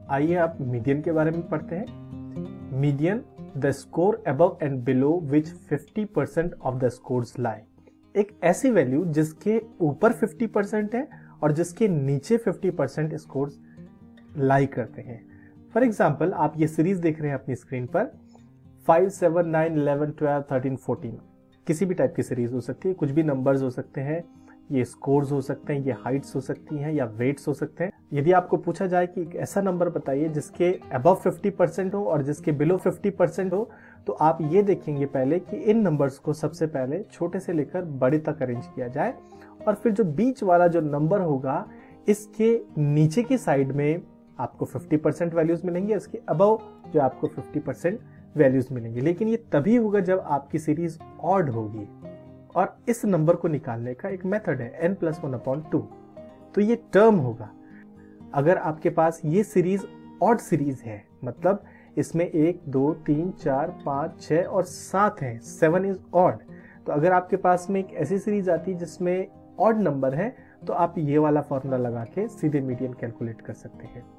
आइए आप मीडियन के बारे में पढ़ते हैं। Median, the score above and below which 50% of the scores lie. एक ऐसी वैल्यू जिसके ऊपर 50% है और जिसके नीचे 50% स्कोर्स लाई करते हैं। फॉर एग्जाम्पल, आप ये सीरीज देख रहे हैं अपनी स्क्रीन पर, 5, 7, 9, 11, 12, 13, 14, किसी भी टाइप की सीरीज हो सकती है, कुछ भी नंबर्स हो सकते हैं, ये स्कोर्स हो सकते हैं, ये हाइट्स हो सकती हैं या वेट्स हो सकते हैं। यदि आपको पूछा जाए कि एक ऐसा नंबर बताइए जिसके अबव 50% हो और जिसके बिलो 50% हो, तो आप ये देखेंगे पहले कि इन नंबर्स को सबसे पहले छोटे से लेकर बड़े तक अरेंज किया जाए, और फिर जो बीच वाला जो नंबर होगा इसके नीचे की साइड में आपको 50% वैल्यूज मिलेंगे, इसके अबव जो आपको 50% वैल्यूज मिलेंगे। लेकिन ये तभी होगा जब आपकी सीरीज ऑड होगी, और इस नंबर को निकालने का एक मेथड है n+1/2। तो ये टर्म होगा। अगर आपके पास ये सीरीज ऑड सीरीज है, मतलब इसमें 1, 2, 3, 4, 5, 6 और 7 है, 7 इज ऑड। तो अगर आपके पास में एक ऐसी सीरीज आती है जिसमें ऑड नंबर है, तो आप ये वाला फॉर्मूला लगा के सीधे मीडियन कैलकुलेट कर सकते हैं।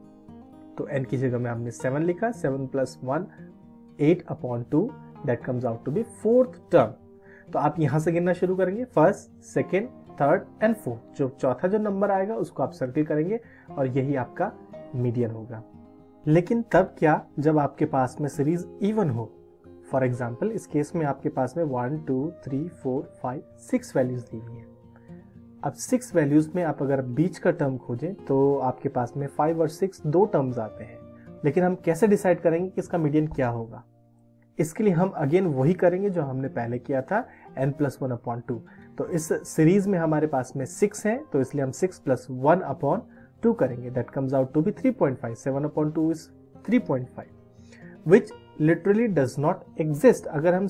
तो n की जगह में हमने 7 लिखा, 7 + 1 8/2, that comes out to be 4th term. तो आप यहां से गिनना शुरू करेंगे, first, second, third and fourth. जो चौथा जो नंबर आएगा उसको आप सर्किल करेंगे और यही आपका मीडियन होगा। लेकिन तब क्या, जब आपके पास में सीरीज इवन हो। फॉर एग्जाम्पल, इस केस में आपके पास में 1, 2, 3, 4, 5, 6 वैल्यूज दी हुई है। अब 6 वैल्यूज में आप अगर बीच का टर्म खोजें तो आपके पास में 5 और 6 दो टर्म्स आते हैं। लेकिन हम कैसे डिसाइड करेंगे कि इसका मीडियन क्या होगा? इसके लिए हम अगेन वही करेंगे जो हमने पहले किया था, n+1/2। तो इस सीरीज में हमारे पास में 6 है, तो इसलिए हम 6 + 1/2 करेंगे, that comes out to be 3.5। 7/2 is 3.5, which literally does not exist. अगर हम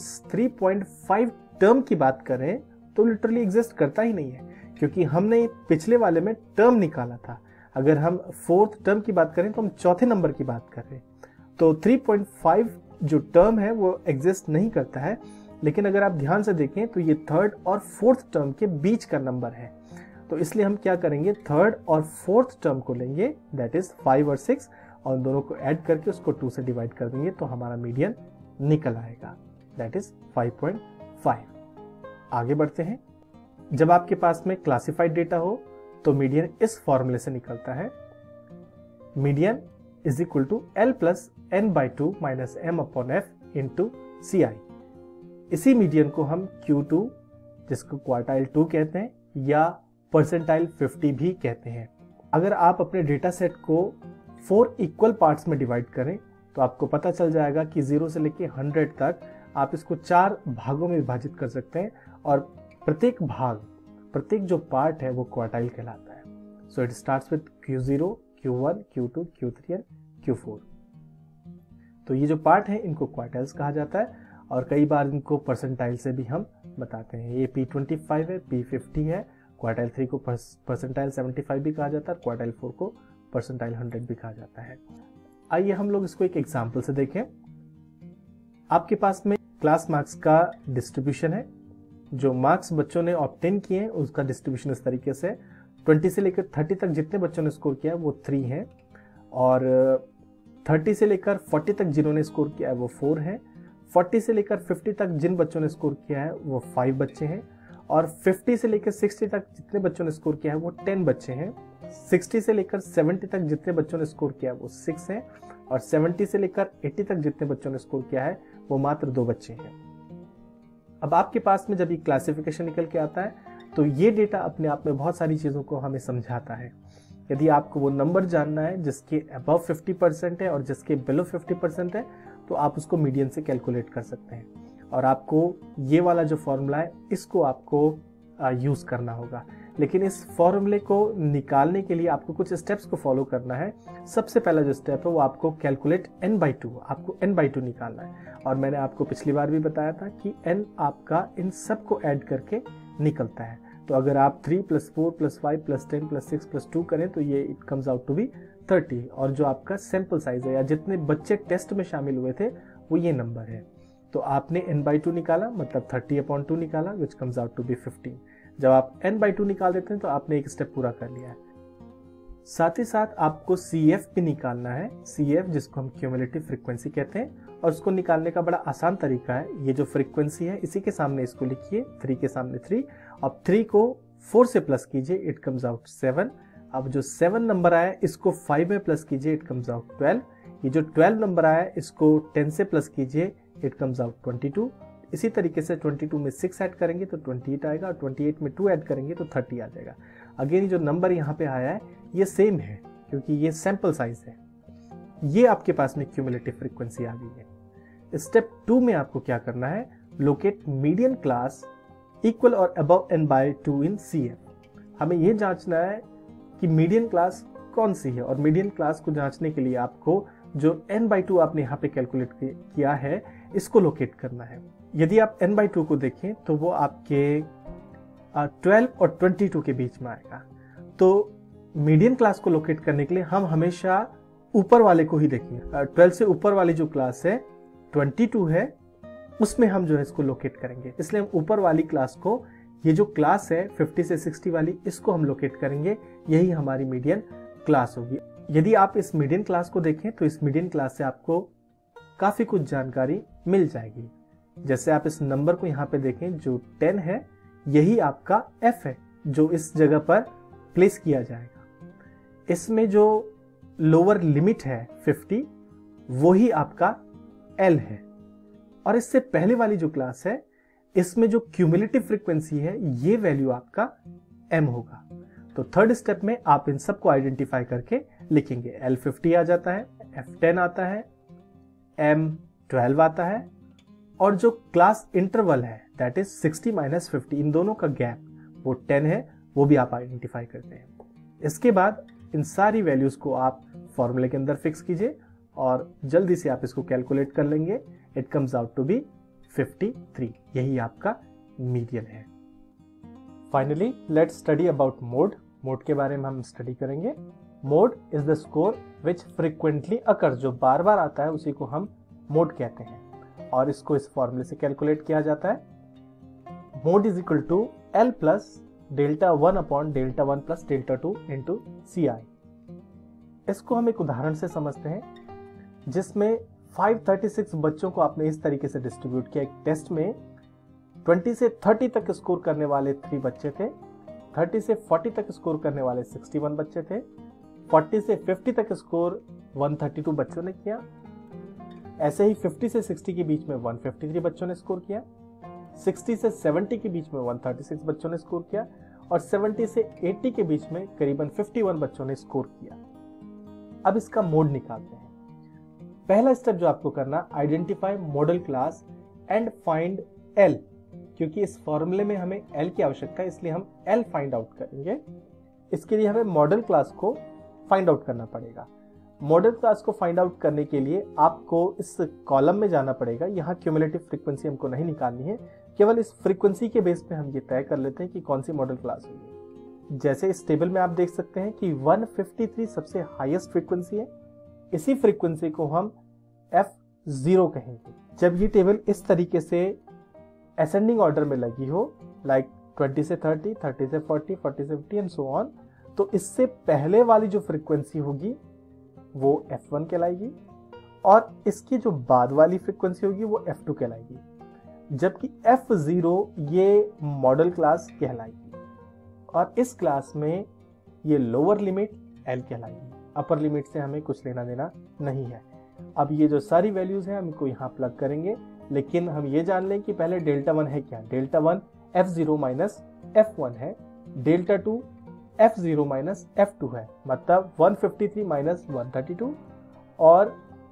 3.5 टर्म की बात करें तो लिटरली एग्जिस्ट करता ही नहीं है, क्योंकि हमने पिछले वाले में टर्म निकाला था। अगर हम 4th टर्म की बात करें तो हम चौथे नंबर की बात कर रहे हैं। तो 3.5 जो टर्म है वो एग्जिस्ट नहीं करता है। लेकिन अगर आप ध्यान से देखें तो ये 3rd और 4th टर्म के बीच का नंबर है। तो इसलिए हम क्या करेंगे, 3rd और 4th टर्म को लेंगे, दैट इज 5 और 6, और दोनों को ऐड करके उसको 2 से डिवाइड कर देंगे, तो हमारा मीडियन निकल आएगा, दैट इज 5.5। आगे बढ़ते हैं। जब आपके पास में क्लासिफाइड डेटा हो तो मीडियन इस फॉर्मूले से निकलता है, median is equal to L + n/2 - m/f into CI। इसी मीडियन को हम Q2, जिसको क्वार्टाइल 2 कहते हैं, या परसेंटाइल 50 भी कहते हैं। अगर आप अपने डेटा सेट को 4 इक्वल पार्ट्स में डिवाइड करें तो आपको पता चल जाएगा कि 0 से लेके 100 तक आप इसको 4 भागों में विभाजित कर सकते हैं, और प्रत्येक भाग, प्रत्येक जो पार्ट है वो क्वार्टाइल कहलाता है। So it starts with Q0, Q1, Q2, Q3 and Q4। तो ये जो पार्ट है इनको क्वार्टाइल्स कहा जाता है, और कई बार इनको परसेंटाइल से भी हम बताते हैं। ये P25 है, P50 है, क्वार्टाइल 3 को परसेंटाइल 75 भी कहा जाता है, क्वार्टाइल 4 को परसेंटाइल 100 भी कहा जाता है। आइए हम लोग इसको एक एग्जाम्पल से देखें। आपके पास में क्लास मार्क्स का डिस्ट्रीब्यूशन है। जो मार्क्स बच्चों ने ऑब्टेन किए हैं उसका डिस्ट्रीब्यूशन इस तरीके से, 20 से लेकर 30 तक जितने बच्चों ने स्कोर किया है वो 3 है, और 30 से लेकर 40 तक जिन्होंने स्कोर किया है वो 4 है, 40 से लेकर 50 तक जिन बच्चों ने स्कोर किया है वो 5 बच्चे हैं, और 50 से लेकर 60 तक जितने बच्चों ने स्कोर किया है वो 10 बच्चे हैं, 60 से लेकर 70 तक जितने बच्चों ने स्कोर किया है वो 6 हैं, और 70 से लेकर 80 तक जितने बच्चों ने स्कोर किया है वो मात्र 2 बच्चे हैं। अब आपके पास में जब ये क्लासिफिकेशन निकल के आता है तो ये डेटा अपने आप में बहुत सारी चीज़ों को हमें समझाता है। यदि आपको वो नंबर जानना है जिसके अबव 50% है और जिसके बिलो 50% है, तो आप उसको मीडियन से कैलकुलेट कर सकते हैं, और आपको ये वाला जो फॉर्मूला है इसको आपको यूज़ करना होगा। लेकिन इस फॉर्मूले को निकालने के लिए आपको कुछ स्टेप्स को फॉलो करना है। सबसे पहला जो स्टेप है वो आपको कैलकुलेट n/2, आपको n/2 निकालना है, और मैंने आपको पिछली बार भी बताया था कि n आपका इन सब को ऐड करके निकलता है। तो अगर आप 3 + 4 + 5 + 10 + 6 + 2 करें तो ये it comes out to be 30, और जो आपका सैंपल साइज है या जितने बच्चे टेस्ट में शामिल हुए थे वो ये नंबर है। तो आपने n/2 निकाला, मतलब 30/2 निकाला, which comes out to be 15। जब आप n/2 निकाल देते हैं तो आपने एक स्टेप पूरा कर लिया है। साथ ही साथ आपको CF भी निकालना है। CF जिसको हम क्यूमुलेटिव फ्रीक्वेंसी कहते हैं, और उसको निकालने का बड़ा आसान तरीका है। ये जो फ्रीक्वेंसी है इसी के सामने इसको लिखिए, 3 के सामने 3। अब 3 को 4 से प्लस कीजिए, इट कम्स आउट 7। अब जो 7 नंबर आया इसको 5 में प्लस कीजिए, इट कम्स आउट 12। ये जो 12 नंबर आया इसको 10 से प्लस कीजिए, इट कम्स आउट 22। इसी तरीके से 22 में 6 ऐड करेंगे तो 28 आएगा, और 28 में 2 ऐड करेंगे तो 30 आ जाएगा। अगेन जो नंबर यहाँ पे आया है ये सेम है क्योंकि ये सैंपल साइज है। ये आपके पास में क्यूमुलेटिव फ्रीक्वेंसी आ गई है। स्टेप 2 में आपको क्या करना है, लोकेट मीडियन क्लास इक्वल और above n by 2 in CF। हमें ये जांचना है कि मीडियन क्लास कौन सी है, और मीडियन क्लास को जांचने के लिए आपको जो n by 2 आपने यहाँ पे कैलकुलेट किया है इसको लोकेट करना है। यदि आप n by 2 को देखें तो वो आपके 12 और 22 के बीच में आएगा। तो मीडियन क्लास को लोकेट करने के लिए हम हमेशा ऊपर वाले को ही देखेंगे। 12 से ऊपर वाली जो क्लास है 22 है, उसमें हम जो है इसको लोकेट करेंगे। इसलिए हम ऊपर वाली क्लास को, ये जो क्लास है 50 से 60 वाली, इसको हम लोकेट करेंगे। यही हमारी मीडियन क्लास होगी। यदि आप इस मीडियन क्लास को देखें तो इस मीडियन क्लास से आपको काफी कुछ जानकारी मिल जाएगी। जैसे आप इस नंबर को यहाँ पे देखें, जो 10 है यही आपका F है जो इस जगह पर प्लेस किया जाएगा। इसमें जो लोअर लिमिट है 50, वही आपका L है। और इससे पहले वाली जो क्लास है इसमें जो क्यूमुलेटिव फ्रीक्वेंसी है ये वैल्यू आपका M होगा। तो थर्ड स्टेप में आप इन सबको आइडेंटिफाई करके लिखेंगे। L50 आ जाता है, F10 आता है, M12 आता है, और जो क्लास इंटरवल है दैट इज 60 - 50, इन दोनों का गैप वो 10 है, वो भी आप आइडेंटिफाई करते हैं। इसके बाद इन सारी वैल्यूज को आप फॉर्मूले के अंदर फिक्स कीजिए और जल्दी से आप इसको कैलकुलेट कर लेंगे। It comes out to be 53। यही आपका मीडियन है। Finally let's study about mode. Mode के बारे में हम स्टडी करेंगे। Mode is the score which frequently occur, जो बार बार आता है उसी को हम मोड कहते हैं, और इसको इस फॉर्मूले से कैलकुलेट किया जाता है। Mode is equal to L plus delta 1 upon delta 1 plus delta 2 into CI। इसको हम एक उदाहरण से समझते हैं जिसमें 536 बच्चों को आपने इस तरीके से डिस्ट्रीब्यूट किया। एक टेस्ट में 20 से 30 तक स्कोर करने वाले 3 बच्चे थे, 30 से 40 तक स्कोर करने वाले 61 बच्चे थे, 40 से 50 तक स्कोर 132 बच्चों ने किया। ऐसे ही 50 से 60 के बीच में 153 बच्चों ने स्कोर किया, 60 से 70 के बीच में 136 बच्चों ने स्कोर किया, और 70 से 80 के बीच में करीबन 51 बच्चों ने स्कोर किया। अब इसका मोड निकालते हैं। पहला स्टेप जो आपको करना, identify modal class and find L। क्योंकि इस फॉर्मूले में हमें L की आवश्यकता है, इसलिए हम L फाइंड आउट करेंगे। इसके लिए हमें मॉडल क्लास को फाइंड आउट करना पड़ेगा। मॉडल क्लास को फाइंड आउट करने के लिए आपको इस कॉलम में जाना पड़ेगा। यहाँ क्यूमुलेटिव फ्रीक्वेंसी हमको नहीं निकालनी है, केवल इस फ्रीक्वेंसी के बेस पे हम ये तय कर लेते हैं कि कौन सी मॉडल क्लास होगी। जैसे इस टेबल में आप देख सकते हैं कि 153 सबसे हाईएस्ट फ्रीक्वेंसी है। इसी फ्रीक्वेंसी को हम F0 कहेंगे। जब ये टेबल इस तरीके से असेंडिंग ऑर्डर में लगी हो, लाइक 20 से 30, 30 से 40, 40 से 50 एंड सो ऑन, तो इससे पहले वाली जो फ्रीक्वेंसी होगी वो F1 कहलाएगी, और इसकी जो बाद वाली फ्रीक्वेंसी होगी वो F2 कहलाएगी, जबकि F0 ये मॉडल क्लास कहलाएगी। और इस क्लास में ये लोअर लिमिट L कहलाएगी, अपर लिमिट से हमें कुछ लेना देना नहीं है। अब ये जो सारी वैल्यूज हैं हम इनको यहाँ प्लग करेंगे, लेकिन हम ये जान लें कि पहले डेल्टा 1 है क्या। डेल्टा 1 F0 माइनस F1 है, डेल्टा 2 F0 माइनस F2 है, मतलब 153 माइनस 132 और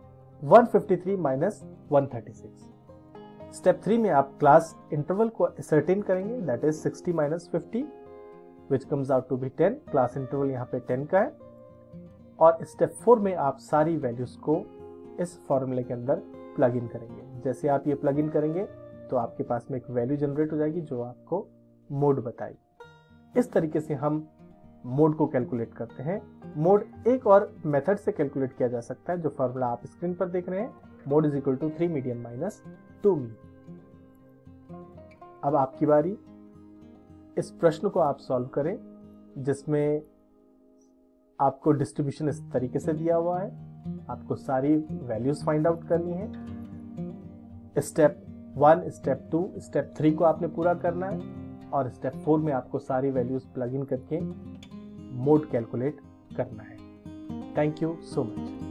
153 माइनस 136। स्टेप 3 में आप क्लास इंटरवल को असर्टेन करेंगे, that is 60 minus 50 which comes out to be 10। Class interval यहाँ पे 10 का है। और स्टेप 4 में आप सारी वैल्यूज को इस फॉर्मूले के अंदर प्लग इन करेंगे। जैसे आप ये प्लग इन करेंगे तो आपके पास में एक वैल्यू जनरेट हो जाएगी जो आपको मोड बताएगी। इस तरीके से हम मोड को कैलकुलेट करते हैं। मोड एक और मेथड से कैलकुलेट किया जा सकता है, जो फॉर्मूला आप स्क्रीन पर देख रहे हैं। Mode is equal to 3 median minus 2 mean. अब आपकी बारी, इस प्रश्न को आप सॉल्व करें जिसमें आपको डिस्ट्रीब्यूशन इस तरीके से दिया हुआ है, आपको सारी वैल्यूज फाइंड आउट करनी है। स्टेप 1, स्टेप 2, स्टेप 3 को आपने पूरा करना है और स्टेप 4 में आपको सारी वैल्यूज प्लग इन करके मोड कैलकुलेट करना है। Thank you so much.